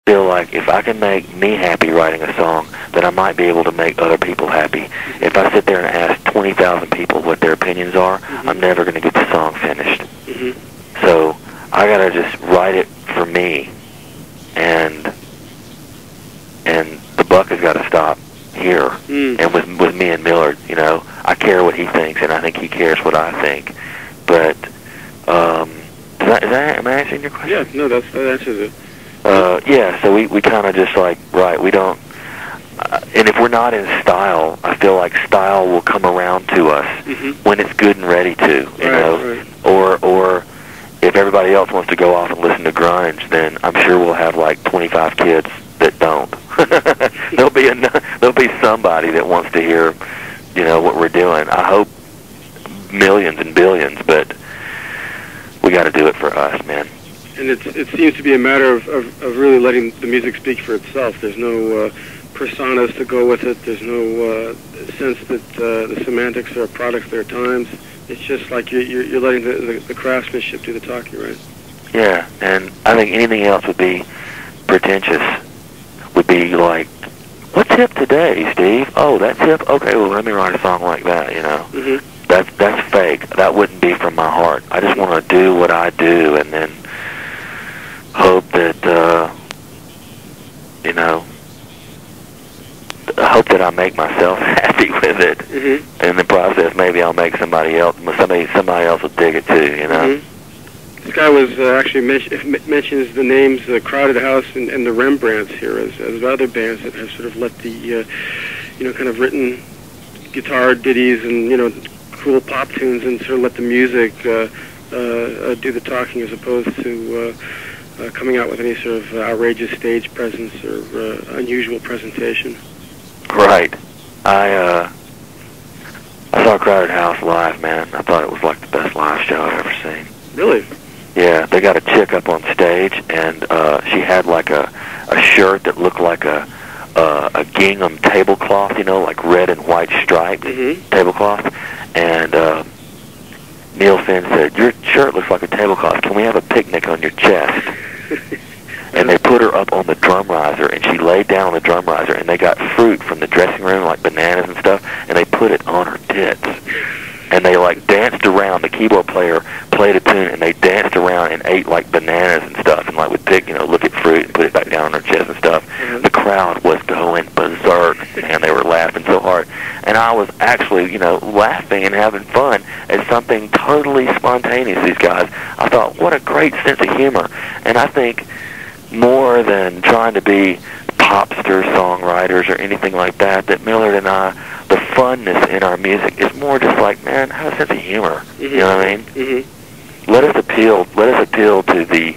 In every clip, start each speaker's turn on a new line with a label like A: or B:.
A: feel like if I can make me happy writing a song, then I might be able to make other people happy. If I sit there and ask 20,000 people what their opinions are, I'm never going to get the song finished. So I got to just write it for me, and the buck has got to stop here. And with me and Millard, you know, I care what he thinks, and I think he cares what I think. But am I answering your question?
B: Yeah, no, that answers it.
A: Yeah, so we kind of just like, right, we don't, and if we're not in style, I feel like style will come around to us when it's good and ready to, you know, or if everybody else wants to go off and listen to grunge, then I'm sure we'll have like 25 kids that don't. There'll be somebody that wants to hear, you know, what we're doing. I hope millions and billions, but we got to do it for us, man.
B: And it seems to be a matter of really letting the music speak for itself. There's no personas to go with it. There's no sense that the semantics are products of their times. It's just like you're letting the craftsmanship do the talking, right?
A: Yeah, and I think anything else would be pretentious. Would be like, what's hip today, Steve? Oh, that's hip? Okay, well, let me write a song like that, you know. That's fake. That wouldn't be from my heart. I just want to do what I do and then hope that, you know, I hope that I make myself happy with it. In the process, maybe I'll make somebody else will dig it too, you know.
B: This guy was actually mentions the names, the Crowded House and the Rembrandts here as other bands that have sort of let the, you know, kind of written guitar ditties and, you know, cool pop tunes and sort of let the music do the talking as opposed to coming out with any sort of outrageous stage presence or unusual presentation.
A: Right. I saw Crowded House live, man. I thought it was like the best live show I've ever seen.
B: Really?
A: Yeah, they got a chick up on stage, and she had like a shirt that looked like a gingham tablecloth, you know, like red and white striped tablecloth. And Neil Finn said, "Your shirt looks like a tablecloth. Can we have a picnic on your chest?" And they put her up on the drum riser, and she laid down on the drum riser, and they got fruit from the dressing room, like bananas and stuff, and they put it on her tits. And they like danced around. The keyboard player played a tune, and they danced around and ate like bananas and stuff, and like would pick, you know, look at fruit and put it back down on her chest and stuff. The crowd was going berserk, man. They were laughing so hard, and I was actually, you know, laughing and having fun at something totally spontaneous. These guys, I thought, what a great sense of humor. And I think more than trying to be popster songwriters or anything like that, that Millard and I, the funness in our music is more just like, man, have a sense of humor. You know what I mean? Let us appeal to the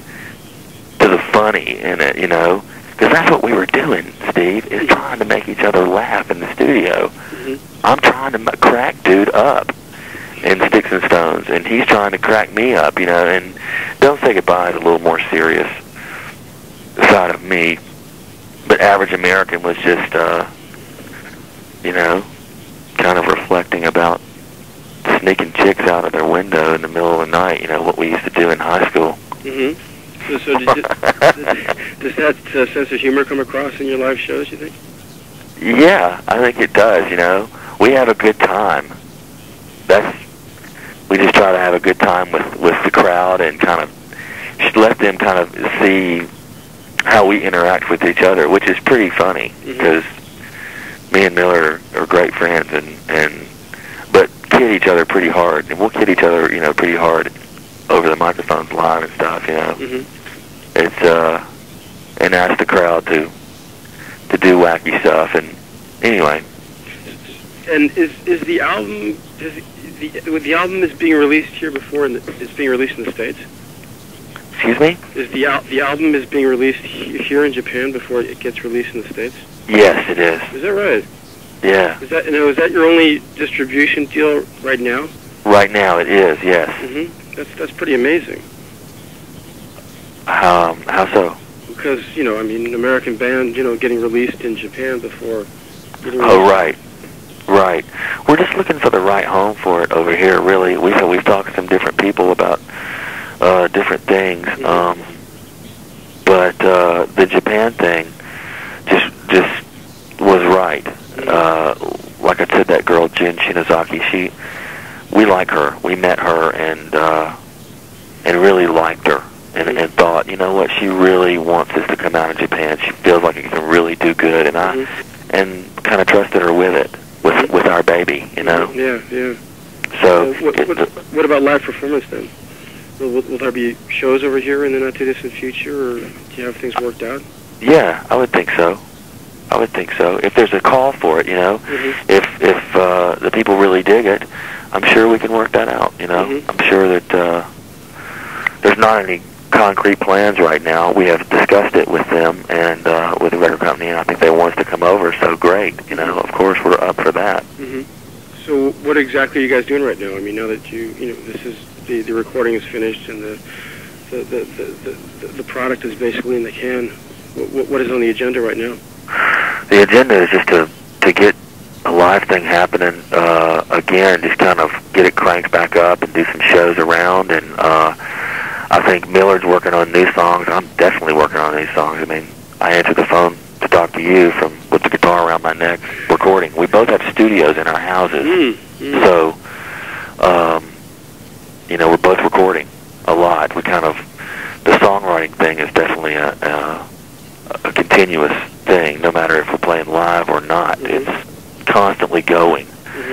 A: funny in it, you know, because that's what we were doing, Steve, is trying to make each other laugh in the studio. I'm trying to crack dude up in Sticks and Stones, and he's trying to crack me up, you know. And Don't Say Goodbye is a little more serious side of me, but Average American was just, you know, kind of reflecting about sneaking chicks out of their window in the middle of the night, you know, what we used to do in high school.
B: So does that sense of humor come across in your live shows, you think?
A: Yeah, I think it does, you know. We have a good time. We just try to have a good time with the crowd and kind of let them kind of see how we interact with each other, which is pretty funny, because me and Miller are great friends, but kid each other pretty hard, and we'll kid each other, you know, pretty hard over the microphones live and stuff, you know. It's and ask the crowd to do wacky stuff, and anyway.
B: And is the album the album is being released here before it's being released in the States?
A: Excuse me?
B: Is the album is being released here in Japan before it gets released in the States?
A: Yes, it is.
B: Is that right?
A: Yeah.
B: Is that your only distribution deal right now?
A: Right now, it is. Yes.
B: That's pretty amazing.
A: How so?
B: Because, you know, I mean, an American band, you know, getting released in Japan before.
A: Oh, right. Right. We're just looking for the right home for it over here. Really, we've talked to some different people about different things, but the Japan thing we like her. We met her and really liked her, and thought, you know what, she really wants this to come out in Japan. She feels like it can really do good, and and kind of trusted her with it, with our baby, you know.
B: Yeah.
A: So
B: what about live performance then? Will there be shows over here in the not too distant future, or do you have things worked out?
A: Yeah, I would think so. If there's a call for it, you know, if the people really dig it, I'm sure we can work that out, you know. I'm sure that there's not any concrete plans right now. We have discussed it with them and with the record company, and I think they want us to come over, so great, you know. Of course, we're up for that.
B: So what exactly are you guys doing right now? I mean, now that you know, this is the recording is finished and the product is basically in the can, what is on the agenda right now?
A: The agenda is just to get a live thing happening again, just kind of get it cranked back up and do some shows around. And I think Millard's working on new songs. I'm definitely working on new songs. I mean, I answered the phone to talk to you with the guitar around my neck, recording. We both have studios in our houses, so you know, we're both recording a lot. We kind of, the songwriting thing is definitely a continuous thing, no matter if we're playing live or not. It's constantly going.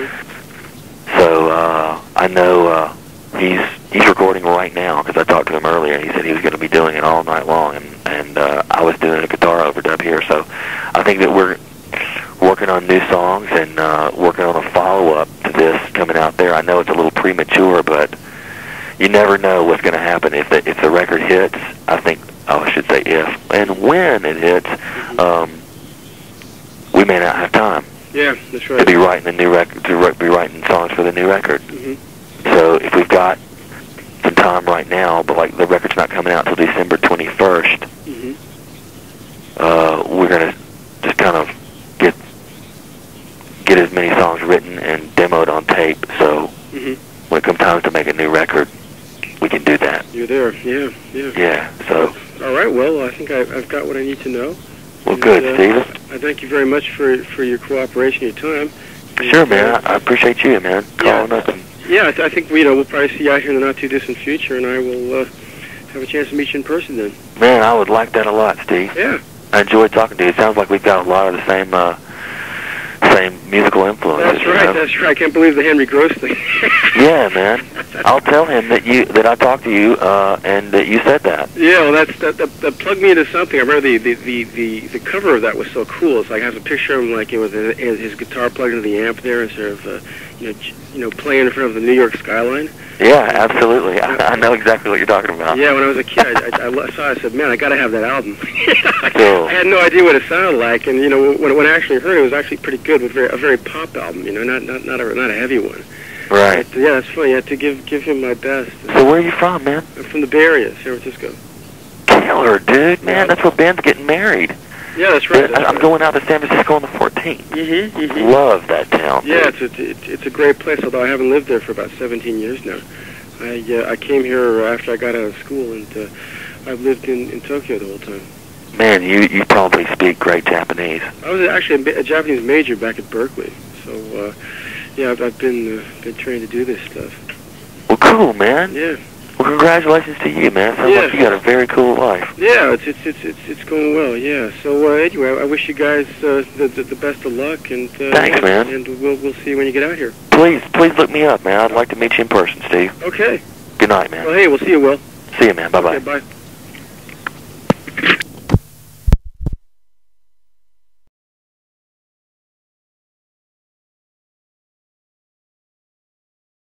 A: So I know he's recording right now, because I talked to him earlier, and he said he was going to be doing it all night long, and I was doing a guitar overdub here. So I think that we're working on new songs and working on a follow-up to this coming out there. I know it's a little premature, but you never know what's going to happen. If the record hits, I should say if, and when it hits, we may not have time.
B: Yeah, that's right.
A: To be writing the new record, to be writing songs for the new record. So if we've got some time right now, but like the record's not coming out until December 21st, we're gonna just kind of get as many songs written and demoed on tape. So when it comes time to make a new record, we can do that.
B: You're there, yeah.
A: Yeah. So.
B: All right. Well, I think I've got what I need to know.
A: Well, good, Stephen.
B: I thank you very much for your cooperation, your time.
A: Sure, man. I appreciate you, man, calling up. And
B: yeah, I think we'll probably see you out here in the not too distant future, and I will have a chance to meet you in person then.
A: Man, I would like that a lot, Steve.
B: Yeah.
A: I enjoyed talking to you. It sounds like we've got a lot of the same musical influences.
B: That's right. That's right. I can't believe the Henry Gross thing.
A: Yeah, man. I'll tell him that I talked to you and that you said that.
B: Yeah, well, that plugged me into something. I remember the cover of that was so cool. It's like it has a picture of him like with his guitar plugged into the amp there, and sort of playing in front of the New York skyline.
A: Yeah, absolutely. I know exactly what you're talking about.
B: Yeah, when I was a kid, I saw it. I said, man, I got to have that album.
A: Cool.
B: I had no idea what it sounded like, and when I actually heard it, it was actually pretty good, but a very pop album. Not a heavy one.
A: Right.
B: But, yeah, that's funny. I had to give him my best.
A: So where are you from, man?
B: I'm from the Bay Area, San Francisco.
A: Killer, dude, man. That's where Ben's getting married.
B: Yeah, that's right.
A: I'm going out to San Francisco on the 14th. Love that town.
B: Yeah, it's a great place, although I haven't lived there for about 17 years now. I came here after I got out of school, and I've lived in Tokyo the whole time.
A: Man, you probably speak great Japanese.
B: I was actually a Japanese major back at Berkeley, so yeah, I've been trained to do this stuff.
A: Well, cool, man.
B: Yeah.
A: Well, congratulations to you, man. Sounds like you got a very cool life.
B: Yeah, it's going well. Yeah. So anyway, I wish you guys the best of luck, and
A: thanks, man.
B: And we'll see you when you get out here.
A: Please look me up, man. I'd like to meet you in person, Steve.
B: Okay.
A: Good night, man.
B: Well, hey, we'll see you, Will.
A: See you, man. Bye-bye.
B: Okay, bye.